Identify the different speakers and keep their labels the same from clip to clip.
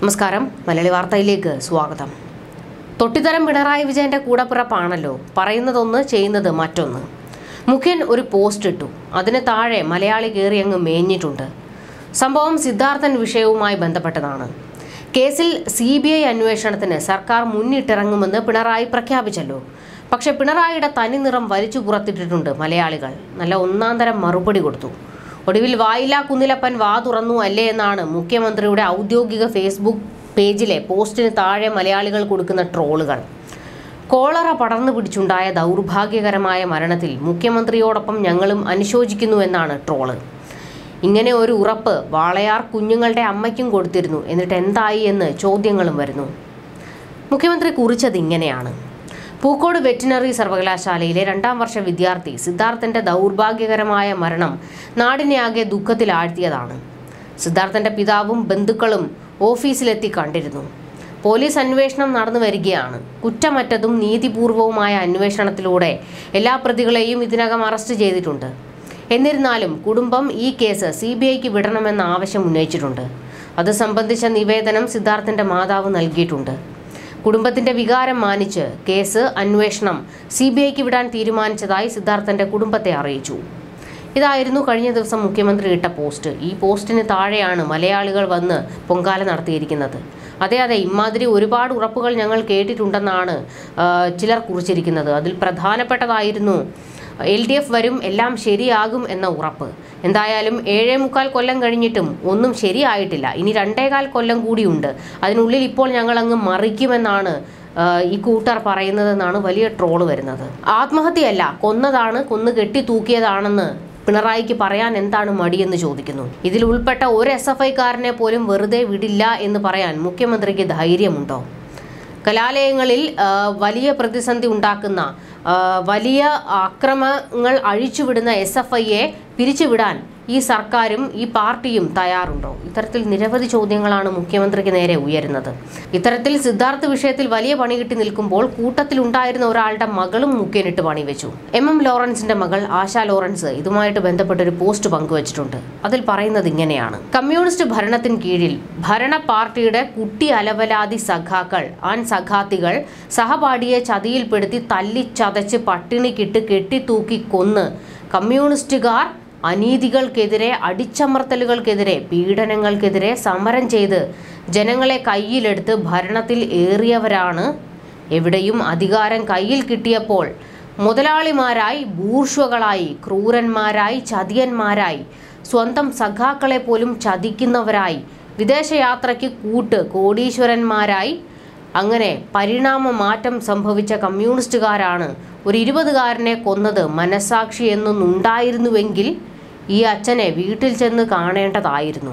Speaker 1: നമസ്കാരം, മലയാളി വാർത്തയിലേക്ക് സ്വാഗതം. തൊട്ടിത്തരം പിണറായി വിജയന്റെ കൂടപ്പിറപ്പാണല്ലോ, പറയുന്നതൊന്ന് ചെയ്യുന്നത് മറ്റൊന്ന്. മുഖ്യൻ ഒരു പോസ്റ്റ് ഇട്ടു, അതിന് താഴെ മലയാളി കയറി അങ്ങ് മേഞ്ഞിട്ടുണ്ട്. സംഭവം സിദ്ധാർത്ഥൻ വിഷയവുമായി ബന്ധപ്പെട്ടതാണ്. കേസിൽ CBI അന്വേഷണത്തിന് സർക്കാർ മുന്നിട്ടിറങ്ങുമെന്ന് പിണറായി പ്രഖ്യാപിച്ചല്ലോ. പക്ഷെ പിണറായിയുടെ തനിനിറം വലിച്ചു പുറത്തിട്ടിട്ടുണ്ട് മലയാളികൾ. നല്ല ഒന്നാന്തരം മറുപടി കൊടുത്തു. ഒടുവിൽ വായില്ലാ കുന്നിലപ്പൻ വാ തുറന്നു അല്ലേ എന്നാണ് മുഖ്യമന്ത്രിയുടെ ഔദ്യോഗിക ഫേസ്ബുക്ക് പേജിലെ പോസ്റ്റിന് താഴെ മലയാളികൾ കൊടുക്കുന്ന ട്രോളുകൾ. കോളറ പടർന്നു പിടിച്ചുണ്ടായ ദൗർഭാഗ്യകരമായ മരണത്തിൽ മുഖ്യമന്ത്രിയോടൊപ്പം ഞങ്ങളും അനുശോചിക്കുന്നു എന്നാണ് ട്രോള്. ഇങ്ങനെ ഒരു ഉറപ്പ് വാളയാർ കുഞ്ഞുങ്ങളുടെ അമ്മയ്ക്കും കൊടുത്തിരുന്നു, എന്നിട്ട് എന്തായി എന്ന് ചോദ്യങ്ങളും വരുന്നു. മുഖ്യമന്ത്രി കുറിച്ചത് ഇങ്ങനെയാണ്: പൂക്കോട് വെറ്റിനറി സർവകലാശാലയിലെ 2ാം വർഷ വിദ്യാർത്ഥി സിദ്ധാർത്ഥന്റെ ദൗർഭാഗ്യകരമായ മരണം നാടിനെ ആകെ ദുഃഖത്തിലാഴ്ത്തിയതാണ്. സിദ്ധാർത്ഥന്റെ പിതാവും ബന്ധുക്കളും ഓഫീസിലെത്തി കണ്ടിരുന്നു. പോലീസ് അന്വേഷണം നടന്നു വരികയാണ്. കുറ്റമറ്റതും നീതിപൂർവവുമായ അന്വേഷണത്തിലൂടെ എല്ലാ പ്രതികളെയും ഇതിനകം അറസ്റ്റ് ചെയ്തിട്ടുണ്ട്. എന്നിരുന്നാലും കുടുംബം ഈ കേസ് CBIക്ക് വിടണമെന്ന ആവശ്യം ഉന്നയിച്ചിട്ടുണ്ട്. അത് സംബന്ധിച്ച നിവേദനം സിദ്ധാർത്ഥന്റെ മാതാവ് നൽകിയിട്ടുണ്ട്. കുടുംബത്തിന്റെ വികാരം മാനിച്ച് കേസ് അന്വേഷണം CBIക്ക് വിടാൻ തീരുമാനിച്ചതായി സിദ്ധാർത്ഥന്റെ കുടുംബത്തെ അറിയിച്ചു. ഇതായിരുന്നു കഴിഞ്ഞ ദിവസം മുഖ്യമന്ത്രി ഇട്ട പോസ്റ്റ്. ഈ പോസ്റ്റിന് താഴെയാണ് മലയാളികൾ വന്ന് പൊങ്കാല നടത്തിയിരിക്കുന്നത്. അതെ, ഇമാതിരി ഒരുപാട് ഉറപ്പുകൾ ഞങ്ങൾ കേട്ടിട്ടുണ്ടെന്നാണ് ചിലർ കുറിച്ചിരിക്കുന്നത്. അതിൽ പ്രധാനപ്പെട്ടതായിരുന്നു LDF വരും, എല്ലാം ശരിയാകും എന്ന ഉറപ്പ്. എന്തായാലും 7.25 കൊല്ലം കഴിഞ്ഞിട്ടും ഒന്നും ശരിയായിട്ടില്ല. ഇനി 2.25 കൊല്ലം കൂടിയുണ്ട്. അതിനുള്ളിൽ ഇപ്പോൾ ഞങ്ങൾ അങ്ങ് മറിക്കുമെന്നാണ് ഈ കൂട്ടർ പറയുന്നതെന്നാണ് വലിയ ട്രോള് വരുന്നത്. ആത്മഹത്യയല്ല, കൊന്നതാണ്, കൊന്നു കെട്ടി തൂക്കിയതാണെന്ന് പിണറായിക്ക് പറയാൻ എന്താണ് മടിയെന്ന് ചോദിക്കുന്നു. ഇതിൽ ഉൾപ്പെട്ട ഒരു SFIക്കാരനെ പോലും വെറുതെ വിടില്ല എന്ന് പറയാൻ മുഖ്യമന്ത്രിക്ക് ധൈര്യമുണ്ടോ? കലാലയങ്ങളിൽ വലിയ പ്രതിസന്ധി ഉണ്ടാക്കുന്ന വലിയ അക്രമങ്ങൾ അഴിച്ചുവിടുന്ന SFIയെ പിരിച്ചുവിടാൻ ഈ സർക്കാരും ഈ പാർട്ടിയും തയ്യാറുണ്ടോ? ഇത്തരത്തിൽ നിരവധി ചോദ്യങ്ങളാണ് മുഖ്യമന്ത്രിക്ക് നേരെ ഉയരുന്നത്. ഇത്തരത്തിൽ സിദ്ധാർത്ഥ് വിഷയത്തിൽ വലിയ പണി കിട്ടി നിൽക്കുമ്പോൾ കൂട്ടത്തിലുണ്ടായിരുന്ന ഒരാളുടെ മകളും മുഖ്യനിട്ട് പണിവെച്ചു. MM ലോറൻസിന്റെ മകൾ ആശ ലോറൻസ് ഇതുമായിട്ട് ബന്ധപ്പെട്ടൊരു പോസ്റ്റ് പങ്കുവച്ചിട്ടുണ്ട്. അതിൽ പറയുന്നത് ഇങ്ങനെയാണ്: കമ്മ്യൂണിസ്റ്റ് ഭരണത്തിന് കീഴിൽ ഭരണ പാർട്ടിയുടെ കുട്ടി അലവലാതി സഖാക്കൾ സഖാത്തികൾ സഹപാഠിയെ ചതിയിൽപ്പെടുത്തി തല്ലിച്ചതച്ച് പട്ടിണിക്കിട്ട് കെട്ടിത്തൂക്കി കൊന്ന് കമ്മ്യൂണിസ്റ്റുകാർ അനീതികൾക്കെതിരെ, അടിച്ചമർത്തലുകൾക്കെതിരെ, പീഡനങ്ങൾക്കെതിരെ സമരം ചെയ്ത് ജനങ്ങളെ കയ്യിലെടുത്ത് ഭരണത്തിൽ ഏറിയവരാണ്. എവിടെയും അധികാരം കയ്യിൽ കിട്ടിയപ്പോൾ മുതലാളിമാരായി, ബൂർഷ്വകളായി, ക്രൂരന്മാരായി, ചതിയന്മാരായി, സ്വന്തം സഖാക്കളെ പോലും ചതിക്കുന്നവരായി, വിദേശയാത്രയ്ക്ക് കോടീശ്വരന്മാരായി, അങ്ങനെ പരിണാമ മാറ്റം സംഭവിച്ച കമ്മ്യൂണിസ്റ്റുകാരാണ് ഒരു 20കാരനെ കൊന്നത്. മനസാക്ഷി എന്നൊന്നുണ്ടായിരുന്നുവെങ്കിൽ ഈ അച്ഛനെ വീട്ടിൽ ചെന്ന് കാണേണ്ടതായിരുന്നു.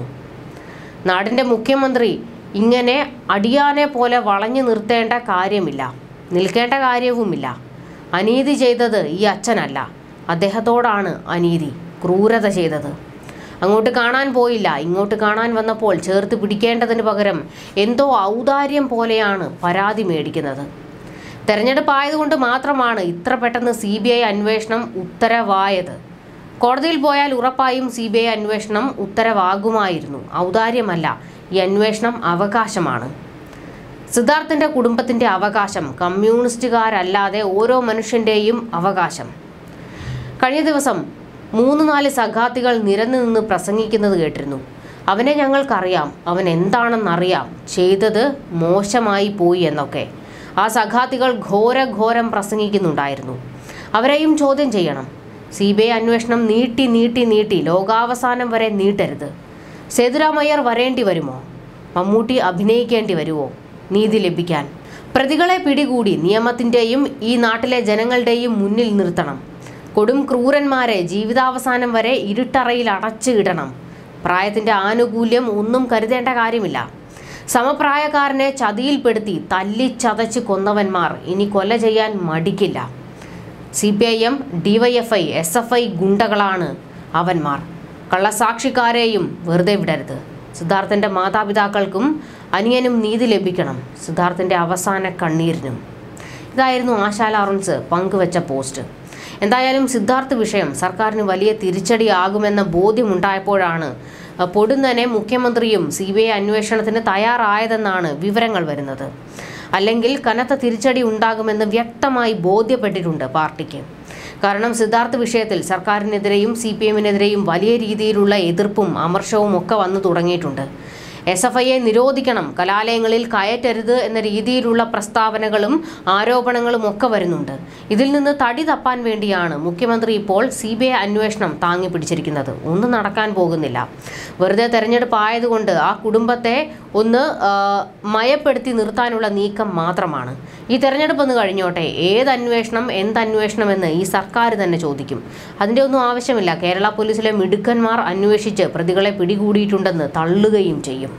Speaker 1: നാടിൻ്റെ മുഖ്യമന്ത്രി ഇങ്ങനെ അടിയാനെ പോലെ വളഞ്ഞു നിർത്തേണ്ട കാര്യമില്ല, നിൽക്കേണ്ട കാര്യവുമില്ല. അനീതി ചെയ്തത് ഈ അച്ഛനല്ല, അദ്ദേഹത്തോടാണ് അനീതി, ക്രൂരത ചെയ്തത്. അങ്ങോട്ട് കാണാൻ പോയില്ല, ഇങ്ങോട്ട് കാണാൻ വന്നപ്പോൾ ചേർത്ത് പിടിക്കേണ്ടതിന് പകരം എന്തോ ഔദാര്യം പോലെയാണ് പരാതി മേടിക്കുന്നത്. തെരഞ്ഞെടുപ്പായതുകൊണ്ട് മാത്രമാണ് ഇത്ര പെട്ടെന്ന് CBI അന്വേഷണം ഉത്തരവായത്. കോടതിയിൽ പോയാൽ ഉറപ്പായും CBI അന്വേഷണം ഉത്തരവാകുമായിരുന്നു. ഔദാര്യമല്ല, ഈ അന്വേഷണം അവകാശമാണ്. സിദ്ധാർത്ഥിന്റെ കുടുംബത്തിന്റെ അവകാശം, കമ്മ്യൂണിസ്റ്റുകാരല്ലാതെ ഓരോ മനുഷ്യന്റെയും അവകാശം. കഴിഞ്ഞ ദിവസം 3-4 സഖാത്തികൾ നിരന്നു നിന്ന് പ്രസംഗിക്കുന്നത് കേട്ടിരുന്നു. അവനെ ഞങ്ങൾക്കറിയാം, അവൻ എന്താണെന്നറിയാം, ചെയ്തത് മോശമായി പോയി എന്നൊക്കെ. ആ സഖാത്തികൾ ഘോരം പ്രസംഗിക്കുന്നുണ്ടായിരുന്നു. അവരെയും ചോദ്യം ചെയ്യണം. CBI അന്വേഷണം നീട്ടി ലോകാവസാനം വരെ നീട്ടരുത്. സേതുരാമയ്യർ വരേണ്ടി വരുമോ? മമ്മൂട്ടി അഭിനയിക്കേണ്ടി വരുമോ നീതി ലഭിക്കാൻ? പ്രതികളെ പിടികൂടി നിയമത്തിൻ്റെയും ഈ നാട്ടിലെ ജനങ്ങളുടെയും മുന്നിൽ നിർത്തണം. കൊടും ക്രൂരന്മാരെ ജീവിതാവസാനം വരെ ഇരുട്ടറയിൽ അടച്ചു ഇടണം. പ്രായത്തിൻ്റെ ആനുകൂല്യം ഒന്നും കരുതേണ്ട കാര്യമില്ല. സമപ്രായക്കാരനെ ചതിയിൽപ്പെടുത്തി തല്ലിച്ചതച്ച് കൊന്നവന്മാർ ഇനി കൊല ചെയ്യാൻ മടിക്കില്ല. CPIM, DYFI, SFI ഗുണ്ടകളാണ് അവന്മാർ. കള്ളസാക്ഷിക്കാരെയും വെറുതെ വിടരുത്. സിദ്ധാർത്ഥന്റെ മാതാപിതാക്കൾക്കും അനിയനും നീതി ലഭിക്കണം, സിദ്ധാർത്ഥന്റെ അവസാന കണ്ണീരിനും. ഇതായിരുന്നു ആശ ലോറൻസ് പങ്കുവച്ച പോസ്റ്റ്. എന്തായാലും സിദ്ധാർത്ഥ് വിഷയം സർക്കാരിന് വലിയ തിരിച്ചടിയാകുമെന്ന ബോധ്യമുണ്ടായപ്പോഴാണ് പൊടുന്നനെ മുഖ്യമന്ത്രിയും CBI അന്വേഷണത്തിന് തയ്യാറായതെന്നാണ് വിവരങ്ങൾ വരുന്നത്. അല്ലെങ്കിൽ കനത്ത തിരിച്ചടി ഉണ്ടാകുമെന്ന് വ്യക്തമായി ബോധ്യപ്പെട്ടിട്ടുണ്ട് പാർട്ടിക്ക്. കാരണം സിദ്ധാർത്ഥ് വിഷയത്തിൽ സർക്കാരിനെതിരെയും CPM-നെതിരെയും വലിയ രീതിയിലുള്ള എതിർപ്പും അമർഷവും ഒക്കെ വന്നു തുടങ്ങിയിട്ടുണ്ട്. SFIയെ നിരോധിക്കണം, കലാലയങ്ങളിൽ കയറ്റരുത് എന്ന രീതിയിലുള്ള പ്രസ്താവനകളും ആരോപണങ്ങളും ഒക്കെ വരുന്നുണ്ട്. ഇതിൽ നിന്ന് തടി തപ്പാൻ വേണ്ടിയാണ് മുഖ്യമന്ത്രി ഇപ്പോൾ CBI അന്വേഷണം താങ്ങി പിടിച്ചിരിക്കുന്നത്. ഒന്നും നടക്കാൻ പോകുന്നില്ല. വെറുതെ തെരഞ്ഞെടുപ്പ് ആയതുകൊണ്ട് ആ കുടുംബത്തെ ഒന്ന് മയപ്പെടുത്തി നിർത്താനുള്ള നീക്കം മാത്രമാണ്. ഈ തെരഞ്ഞെടുപ്പ് ഒന്ന് കഴിഞ്ഞോട്ടെ, ഏതന്വേഷണം എന്തന്വേഷണം എന്ന് ഈ സർക്കാർ തന്നെ ചോദിക്കും. അതിൻ്റെ ഒന്നും ആവശ്യമില്ല. കേരള പോലീസിലെ മിടുക്കന്മാർ അന്വേഷിച്ച് പ്രതികളെ പിടികൂടിയിട്ടുണ്ടെന്ന് തള്ളുകയും ചെയ്യും.